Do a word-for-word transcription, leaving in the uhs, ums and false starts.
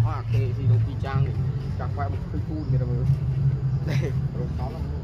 hoa kê gì đâu pi trang chắc phải một cái cu người ta mới đây rồi nó là